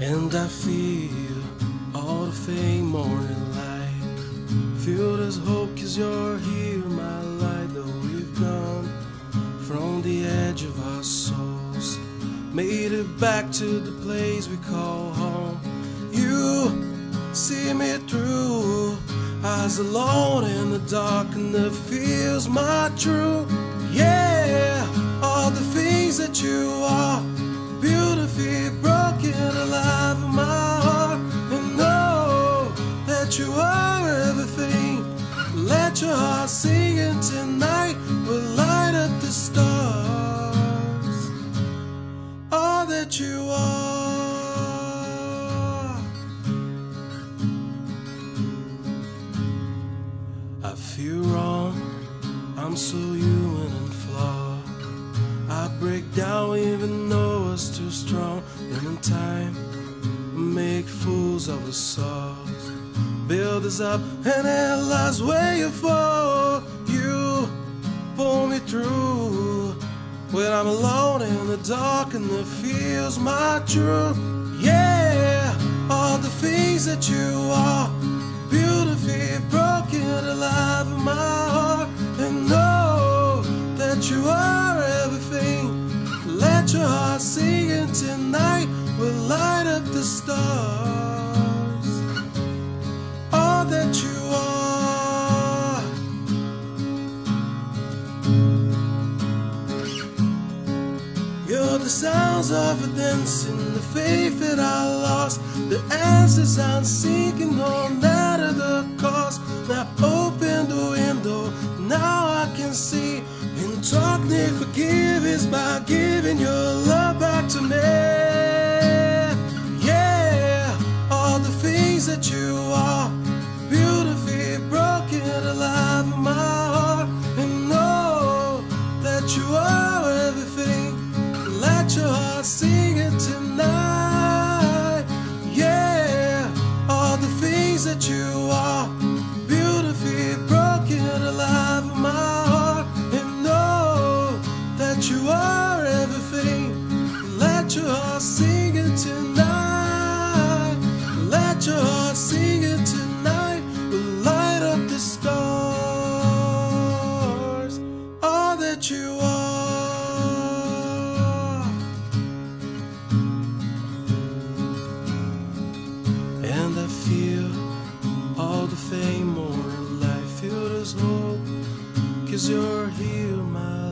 And I feel all the faint morning light. Feel there's hope 'cause you're here, my light. Though we've gone from the edge of our souls, made it back to the place we call home. You see me through, eyes alone in the dark, and it feels my truth. Yeah, all the things that you are, beautifully broken, alive in my heart. And know that you are everything. Let your heart sing, and tonight will light up the stars. All that you are. I feel wrong, I'm so human and flawed. I break down even though it's too strong. And in time, we make fools of ourselves, build us up and then last where you fall. You pull me through when I'm alone in the dark, and it feels my truth. Yeah, all the things that you are, beautifully broken, alive in my heart. And know that you are everything. Let your heart sing, and tonight will light up the stars. All that you are. You're the sounds of redemption, the faith that I lost, the answers I'm seeking, no matter the cost. Now open the window, now I can see. And talk need forgiveness by giving your love back to me. Yeah, all the things that you are, beautifully broken, alive in my heart. And know that you are everything. Let your heart sing it tonight. Yeah, all the things that you are, beautifully broken, alive in my heart. And know that you are everything. Let your heart sing it tonight. Let your heart sing it tonight. We'll light up the stars. All that you are. And I feel all the fame more in life. Feel there's hope 'cause you're here, my